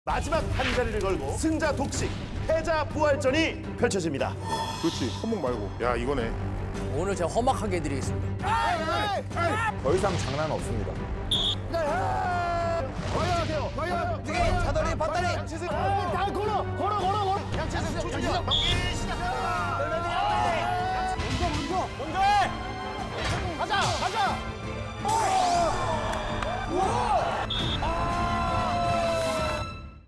마지막 한 자리를 걸고 승자 독식, 패자 부활전이 펼쳐집니다. 그렇지, 손목 말고. 야, 이거네. 오늘 제가 험악하게 해드리겠습니다. 더 이상 장난 없습니다. 차돌이 밧다리. 다 걸어. 양치승 조준혁 경기 시작. 먼저. 가자.